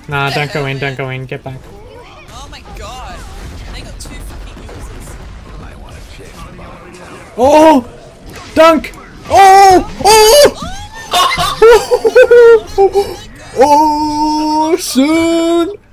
Nah, don't go in, don't go in. Get back. Oh my god. They got 2 fucking uses. Oh! Dunk! Oh! Oh! Oh! Soon!